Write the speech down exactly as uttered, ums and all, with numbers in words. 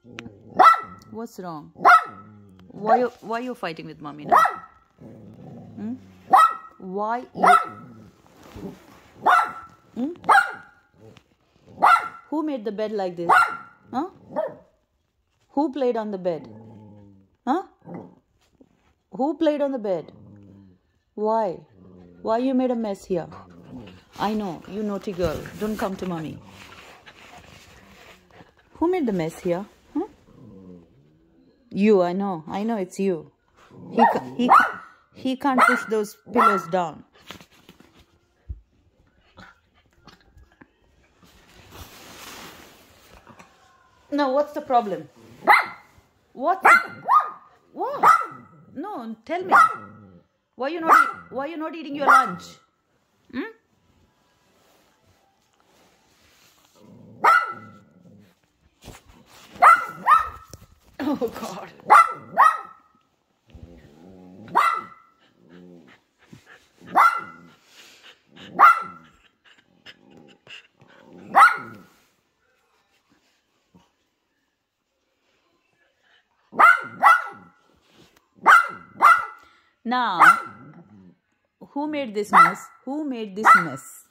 What's wrong? Why you, why you fighting with mommy now? Hmm? Why you... Hmm? Who made the bed like this? Huh? Who played on the bed? Huh? Who played on the bed? Why? Why you made a mess here? I know, you naughty girl. Don't come to mommy. Who made the mess here? Huh? You, I know. I know it's you. He, he, he can't push those pillows down. No, what's the problem? What? What? No, tell me. Why you not? Eat, why you not eating your lunch? Hmm? Oh God. Now, who made this mess? Who made this mess?